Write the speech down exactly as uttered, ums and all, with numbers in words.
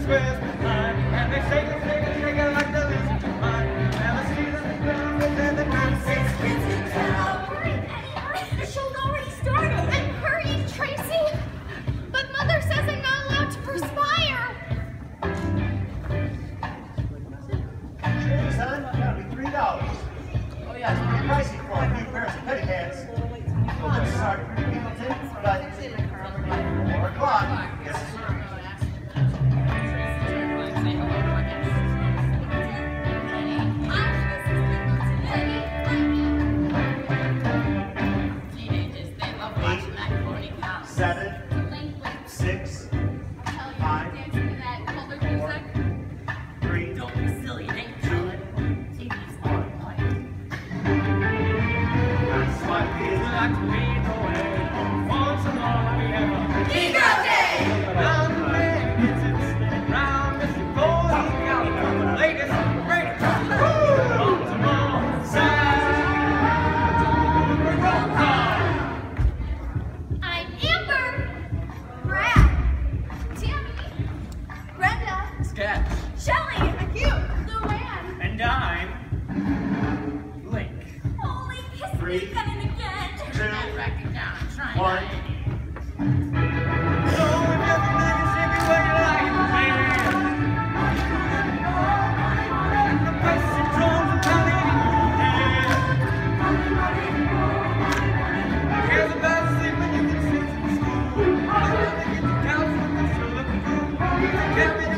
squares behind, and they shake it, shake it, shake it like the lizards behind. Never see them ground within the nonsense kids in town. Hurry, Penny, hurry! The show's already started. I'm hurrying, Tracy. But Mother says I'm not allowed to perspire. Hey, son, that'll be three dollars. Oh yeah, it's pretty pricey for a few pairs of petty pants. I'm sorry, Pendleton, but four o'clock. Yes, sir. Seven, six, five, four, three, Don't be silly, it ain't valid. T V's on. That's what feels like to be away. Once and all we ever. Negro Day! Round the man gets it spinning round, Mister Foley out from the latest break. On to more side. Roll call. I'm Amber. Brad. Tammy. Brenda. Sketch. Shelley. Cute. Luann. And I'm Link. Holy kiss Three. me again and again. two, Rack it down, I'm trying. one. So if everything is shaky, what you like it, baby? The bass and drums and pounding. Cares about sleeping, you can sit in school. Never get to couch when you're still looking through. Can't be